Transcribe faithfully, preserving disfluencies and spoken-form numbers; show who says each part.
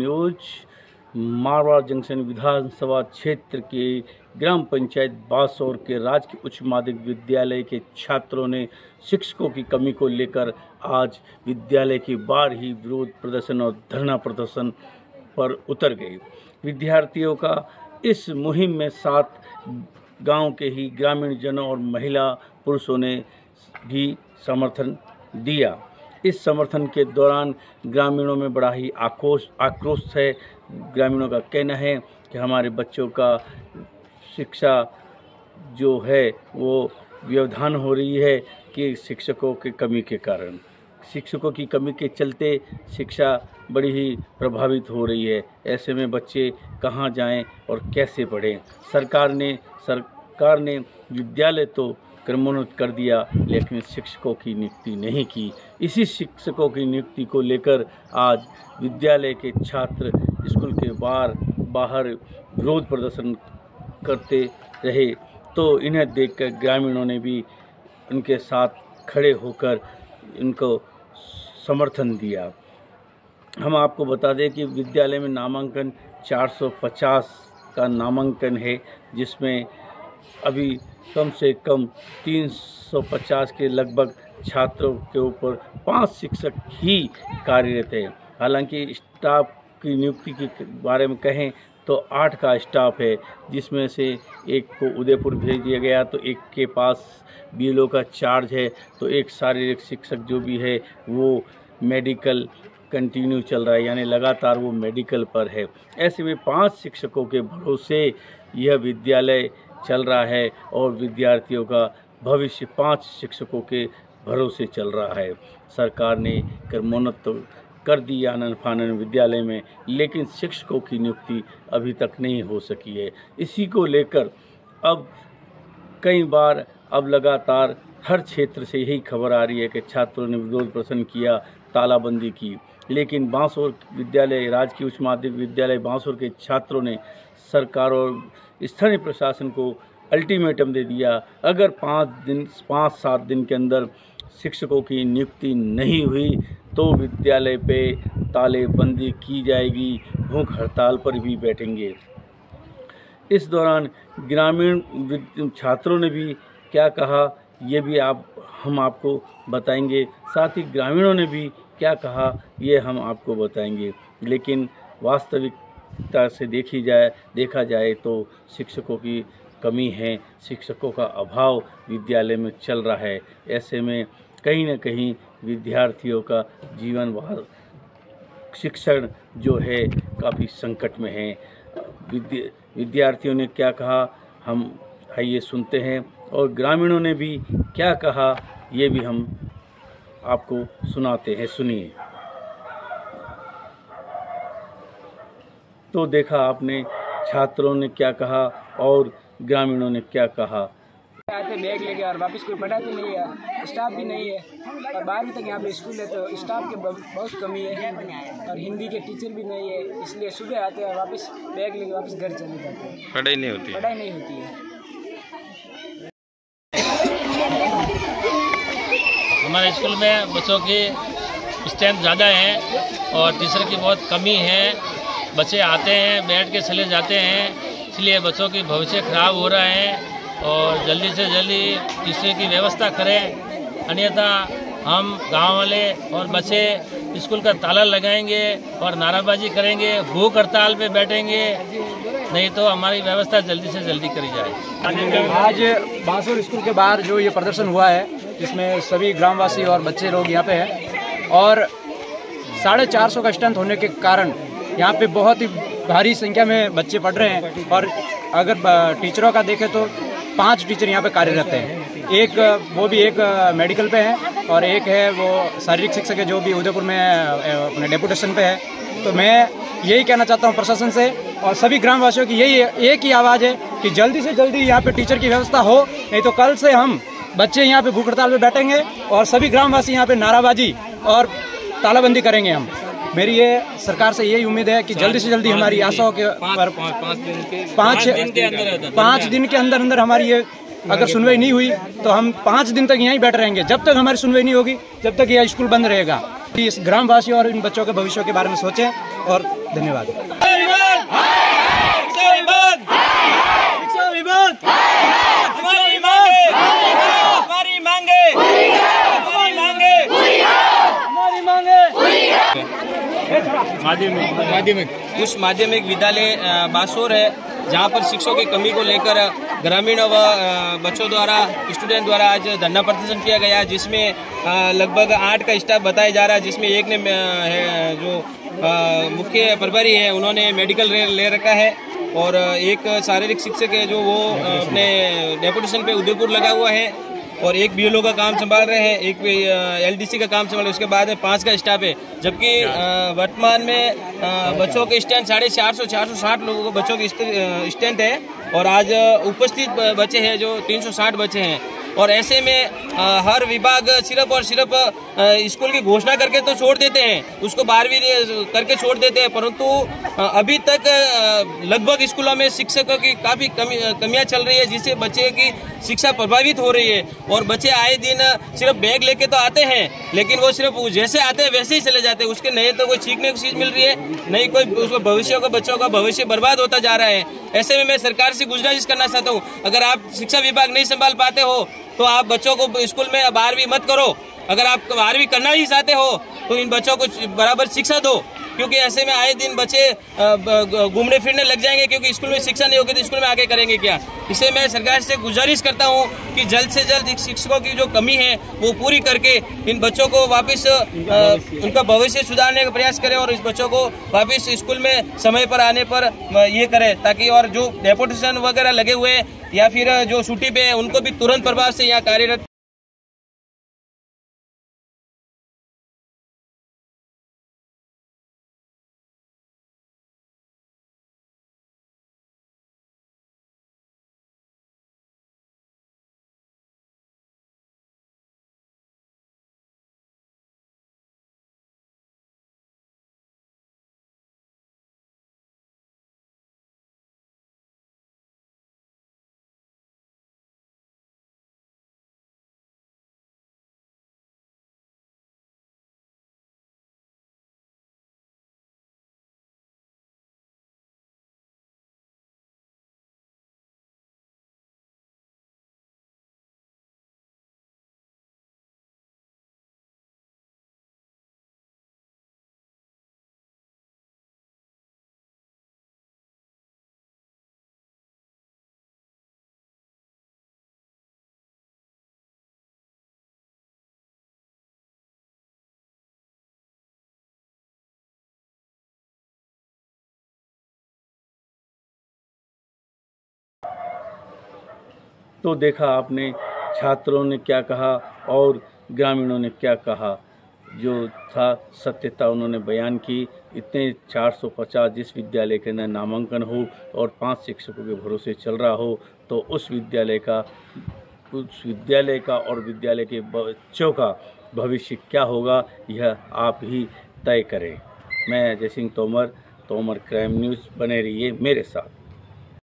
Speaker 1: News Marwar junction विधानसभा क्षेत्र के ग्राम पंचायत बासौर के राजकीय उच्च माध्यमिक विद्यालय के छात्रों ने शिक्षकों की कमी को लेकर आज विद्यालय के बाहर ही विरोध प्रदर्शन और धरना प्रदर्शन पर उतर गए। विद्यार्थियों का इस मुहिम में सात गांव के ही ग्रामीण जनों और महिला पुरुषों ने भी समर्थन दिया। इस समर्थन के दौरान ग्रामीणों में बड़ा ही आक्रोश आक्रोश है। ग्रामीणों का कहना है कि हमारे बच्चों का शिक्षा जो है वो व्यवधान हो रही है कि शिक्षकों की कमी के कारण शिक्षकों की कमी के चलते शिक्षा बड़ी ही प्रभावित हो रही है। ऐसे में बच्चे कहाँ जाएं और कैसे पढ़ें। सरकार ने सरकार ने विद्यालय तो क्रमोन्नत कर दिया, लेकिन शिक्षकों की नियुक्ति नहीं की। इसी शिक्षकों की नियुक्ति को लेकर आज विद्यालय के छात्र स्कूल के बाहर बाहर विरोध प्रदर्शन करते रहे, तो इन्हें देखकर ग्रामीणों ने भी उनके साथ खड़े होकर इनको समर्थन दिया। हम आपको बता दें कि विद्यालय में नामांकन चार सौ पचास का नामांकन है, जिसमें अभी कम से कम तीन सौ पचास के लगभग छात्रों के ऊपर पाँच शिक्षक ही कार्यरत हैं। हालांकि स्टाफ की नियुक्ति के बारे में कहें तो आठ का स्टाफ है, जिसमें से एक को उदयपुर भेज दिया गया, तो एक के पास बीएलओ का चार्ज है, तो एक शारीरिक शिक्षक जो भी है वो मेडिकल कंटिन्यू चल रहा है, यानी लगातार वो मेडिकल पर है। ऐसे में पांच शिक्षकों के भरोसे यह विद्यालय चल रहा है और विद्यार्थियों का भविष्य पांच शिक्षकों के भरोसे चल रहा है। सरकार ने क्रमोन्नत तो कर दी आनन फानन विद्यालय में, लेकिन शिक्षकों की नियुक्ति अभी तक नहीं हो सकी है। इसी को लेकर अब कई बार अब लगातार हर क्षेत्र से यही खबर आ रही है कि छात्रों ने विरोध प्रदर्शन किया, तालाबंदी की, लेकिन बांसौर विद्यालय राजकीय उच्च माध्यमिक विद्यालय बांसौर के छात्रों ने सरकार और स्थानीय प्रशासन को अल्टीमेटम दे दिया। अगर पाँच दिन पाँच सात दिन के अंदर शिक्षकों की नियुक्ति नहीं हुई तो विद्यालय पे तालेबंदी की जाएगी, भूख हड़ताल पर भी बैठेंगे। इस दौरान ग्रामीण छात्रों ने भी क्या कहा ये भी आप हम आपको बताएंगे, साथ ही ग्रामीणों ने भी क्या कहा ये हम आपको बताएंगे। लेकिन वास्तविकता से देखी जाए देखा जाए तो शिक्षकों की कमी है, शिक्षकों का अभाव विद्यालय में चल रहा है। ऐसे में कहीं ना कहीं विद्यार्थियों का जीवन व शिक्षण जो है काफ़ी संकट में है। विद्या विद्यार्थियों ने क्या कहा हम आइए सुनते हैं, और ग्रामीणों ने भी क्या कहा ये भी हम आपको सुनाते हैं, सुनिए। तो देखा आपने छात्रों ने क्या कहा और ग्रामीणों ने क्या कहा।
Speaker 2: आते बैग लेके और वापस कोई पढ़ाते नहीं है, स्टाफ भी नहीं है, और बारहवीं तक यहाँ पे स्कूल है तो स्टाफ की बहुत कमी है, और हिंदी के टीचर भी नहीं है, इसलिए सुबह आते हैं वापस बैग लेके वापस घर चले जाते हैं।
Speaker 3: पढ़ाई नहीं होती
Speaker 2: पढ़ाई नहीं होती है।
Speaker 4: हमारे स्कूल में बच्चों की स्ट्रेंथ ज़्यादा है और टीचर की बहुत कमी है। बच्चे आते हैं बैठ के चले जाते हैं, इसलिए बच्चों की भविष्य खराब हो रहा है, और जल्दी से जल्दी टीचर की व्यवस्था करें, अन्यथा हम गांव वाले और बच्चे स्कूल का ताला लगाएंगे और नाराबाजी करेंगे, भूख हड़ताल पे बैठेंगे, नहीं तो हमारी व्यवस्था जल्दी से जल्दी करी जाए।
Speaker 5: आज बांसौर स्कूल के बाहर जो ये प्रदर्शन हुआ है, जिसमें सभी ग्रामवासी और बच्चे लोग यहाँ पे हैं, और साढ़े चार सौ का स्ट्रेंथ होने के कारण यहाँ पे बहुत ही भारी संख्या में बच्चे पढ़ रहे हैं। और अगर टीचरों का देखें तो पांच टीचर यहाँ पे कार्यरत हैं, एक वो भी एक मेडिकल पे है और एक है वो शारीरिक शिक्षक है जो भी उदयपुर में अपने डेपुटेशन पे है। तो मैं यही कहना चाहता हूँ प्रशासन से और सभी ग्रामवासियों की यही एक ही आवाज़ है कि जल्दी से जल्दी यहाँ पे टीचर की व्यवस्था हो, नहीं तो कल से हम बच्चे यहाँ पे भूख हड़ताल पे बैठेंगे और सभी ग्रामवासी यहाँ पे नाराबाजी और तालाबंदी करेंगे। हम मेरी ये सरकार से यही उम्मीद है कि जल्दी से जल्दी हमारी आशाओं के पर पाँच दिन के अंदर अंदर हमारी ये अगर सुनवाई नहीं हुई तो हम पाँच दिन तक यहीं बैठ रहेंगे, जब तक हमारी सुनवाई नहीं होगी जब तक यह स्कूल बंद रहेगा। कि इस ग्रामवासियों और इन बच्चों के भविष्य के बारे में सोचें। और धन्यवाद।
Speaker 3: माध्यमिक माध्यमिक उस माध्यमिक विद्यालय बासोर है, जहां पर शिक्षकों की कमी को लेकर ग्रामीण व बच्चों द्वारा स्टूडेंट द्वारा आज धरना प्रदर्शन किया गया, जिसमें लगभग आठ का स्टाफ बताया जा रहा है, जिसमें एक ने जो मुख्य प्रभारी है उन्होंने मेडिकल ले रखा है और एक शारीरिक शिक्षक है जो वो अपने डेपुटेशन पे उदयपुर लगा हुआ है और एक बीएलओ का काम संभाल रहे हैं, एक एलडीसी का काम संभाल रहे हैं। उसके बाद पाँच का स्टाफ है, जबकि वर्तमान में बच्चों के स्टैंड साढ़े चार सौ चार सौ साठ लोगों को बच्चों के स्टैंड है और आज उपस्थित बच्चे हैं जो तीन सौ साठ बच्चे हैं। और ऐसे में आ, हर विभाग सिर्फ और सिर्फ स्कूल की घोषणा करके तो छोड़ देते हैं, उसको बारहवीं करके छोड़ देते हैं, परंतु अभी तक लगभग स्कूलों में शिक्षकों की काफ़ी कमी कमियां चल रही है, जिससे बच्चे की शिक्षा प्रभावित हो रही है। और बच्चे आए दिन सिर्फ बैग लेके तो आते हैं, लेकिन वो सिर्फ जैसे आते हैं वैसे ही चले जाते हैं, उसके नए तो कोई सीखने की चीज़ मिल रही है, नहीं कोई उसको भविष्य का बच्चों का भविष्य बर्बाद होता जा रहा है। ऐसे में मैं सरकार से गुजारिश करना चाहता हूँ, अगर आप शिक्षा विभाग नहीं संभाल पाते हो तो आप बच्चों को स्कूल में बारहवीं मत करो, अगर आप बारहवीं करना ही चाहते हो तो इन बच्चों को बराबर शिक्षा दो, क्योंकि ऐसे में आए दिन बच्चे घूमने फिरने लग जाएंगे, क्योंकि स्कूल में शिक्षा नहीं होगी तो स्कूल में आगे करेंगे क्या। इसे मैं सरकार से गुजारिश करता हूं कि जल्द से जल्द शिक्षकों की जो कमी है वो पूरी करके इन बच्चों को वापस उनका भविष्य सुधारने का प्रयास करें और इस बच्चों को वापस स्कूल में समय पर आने पर ये करें, ताकि और जो डेपुटेशन वगैरह लगे हुए या फिर जो छुट्टी पे है उनको भी तुरंत प्रभाव से यहाँ कार्यरत
Speaker 1: तो देखा आपने छात्रों ने क्या कहा और ग्रामीणों ने क्या कहा, जो था सत्यता उन्होंने बयान की। इतने चार सौ पचास जिस विद्यालय के अंदर नामांकन हो और पांच शिक्षकों के भरोसे चल रहा हो, तो उस विद्यालय का उस विद्यालय का और विद्यालय के बच्चों का भविष्य क्या होगा, यह आप ही तय करें। मैं अजय सिंह तोमर, तोमर क्राइम न्यूज़, बने रहिए मेरे साथ।